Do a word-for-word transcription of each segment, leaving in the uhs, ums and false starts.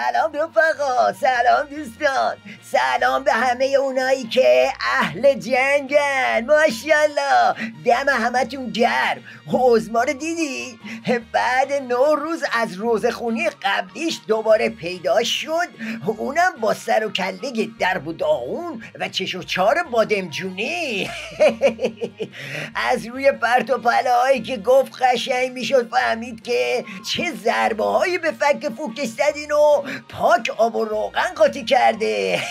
سلام رفقا، سلام دوستان، سلام به همه اونایی که اهل جنگن. ماشاءالله دم همتون گرم. عظما رو دیدی؟ بعد نه روز از روزخونی قبلیش دوباره پیدا شد، اونم با سر و کله درب و داغون و چش و چار بادمجونی. از روی پرت و پلاهایی که گفت قشنگ میشد فهمید که چه ضربه هایی به فک فوکش زدین و پاک آب و روغن قاطی کرده.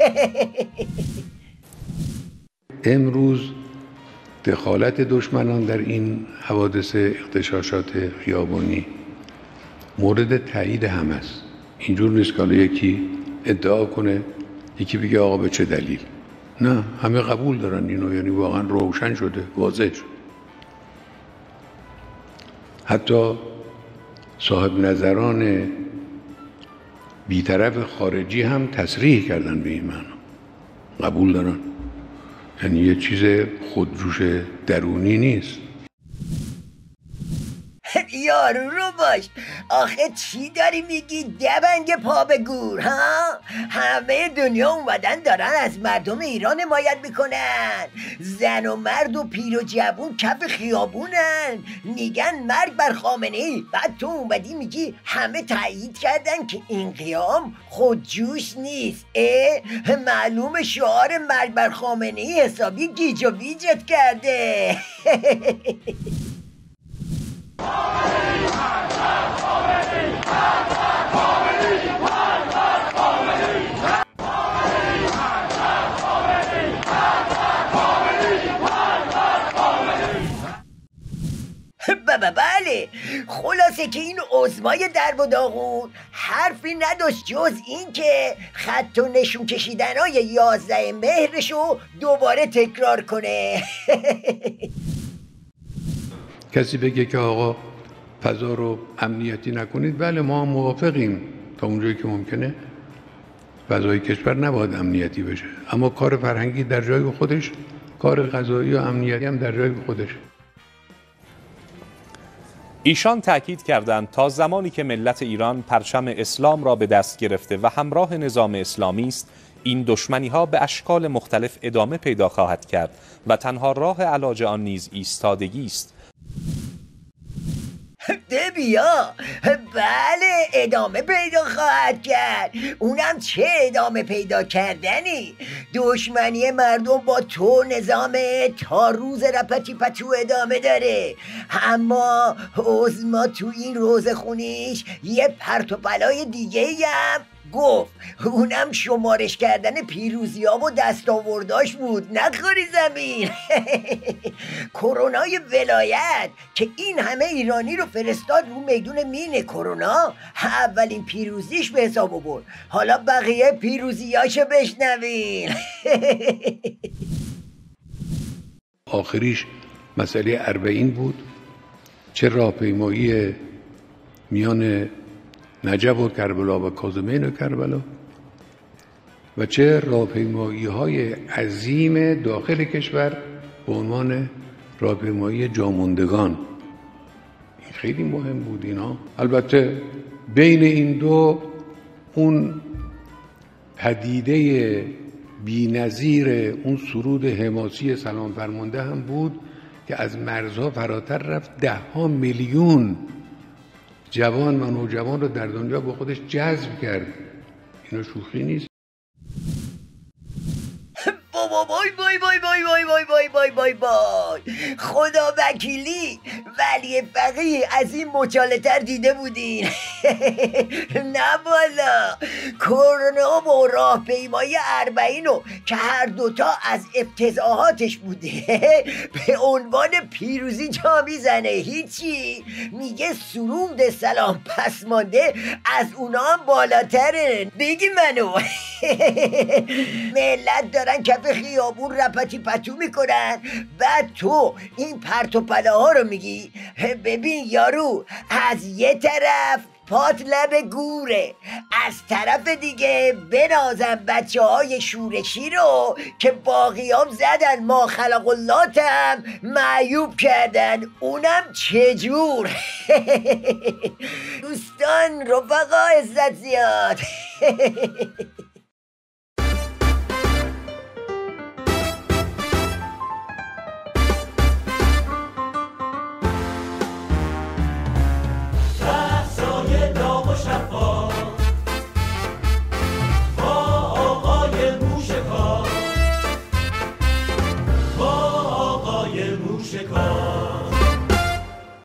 امروز دخالت دشمنان در این حوادث اغتشاشات خیابانی مورد تایید همه است. اینجور نیست که یکی ادعا کنه یکی بگه آقا به چه دلیل. نه، همه قبول دارن اینو، یعنی واقعا روشن شده، واضح شد. حتی صاحب نظران بیطرف خارجی هم تصریح کردن به این معنا، قبول دارن. یعنی یه چیز خودجوش درونی نیست. یارو رو باش، آخه چی داری میگی دبنگ پا به گور ها؟ همه دنیا اومدن دارن از مردم ایران حمایت میکنن، زن و مرد و پیر و جوون کف خیابونن میگن مرگ بر خامنه‌ای. بعد تو اومدی میگی همه تایید کردن که این قیام خودجوش نیست. اه معلوم شعار مرگ بر خامنه‌ای حسابی گیج و ویجت کرده. بابا بله، خلاصه که این عظمای درب و داغون حرفی نداشت جز این که خط و نشون کشیدن های یازده مهرشو دوباره تکرار کنه. کسی بگه که آقا فضا رو امنیتی نکنید، بله ما هم موافقیم تا اونجایی که ممکنه فضای کشور نباید امنیتی بشه، اما کار فرهنگی در جای خودش، کار قضایی و امنیتی هم در جای خودش. ایشان تاکید کردند تا زمانی که ملت ایران پرچم اسلام را به دست گرفته و همراه نظام اسلامی است، این دشمنی ها به اشکال مختلف ادامه پیدا خواهد کرد و تنها راه علاج آن نیز ایستادگی است. ده بیا، بله ادامه پیدا خواهد کرد. اونم چه ادامه پیدا کردنی؟ دشمنی مردم با تو نظام تا روز رپتی پتو ادامه داره، اما عظما تو این روزخونیش یه پرت و پلای دیگه هم گفت، اونم شمارش کردن پیروزی ها و دستاورداش بود. نخوری زمین. کرونای ولایت که این همه ایرانی رو فرستاد رو میدون مین کرونا، اولین پیروزیش به حساب آورد. حالا بقیه پیروزیاشو بشنوین. آخریش مسئله اربعین بود، چه راهپیمایی میان نجف و کربلا و کاظمین و کربلا و چه راهپیمایی های عظیم داخل کشور به عنوان راهپیمایی جاموندگان. این خیلی مهم بود اینا. البته بین این دو اون پدیده بی‌نظیر اون سرود حماسی سلام فرمانده هم بود که از مرزها فراتر رفت، ده ها میلیون جوان و نوجوان رو در دنیا با خودش جذب کرد. اینو شوخی نیست. وای وای وای وای وای وای وای وای وای وای خدا وکیلی ولی فقیه از این مچاله‌تر دیده بودین. نه والا، کرونا و راهپیمایی اربعینو که هر دوتا از افتضاحاتش بوده به عنوان پیروزی جا میزنه. هیچی، میگه سرود سلام پسمانده از اونا هم بالاتره. بگی منو. ملت دارن کف خیابون رپتی پتو میکنن، بعد تو این پرت و پلاها رو میگی. ببین یارو، از یه طرف پات لب گوره. از طرف دیگه بنازم بچه های شورشی رو که باقیام زدن ما خلق اللاتم معیوب کردن، اونم چجور. دوستان رفقا عزت زیاد.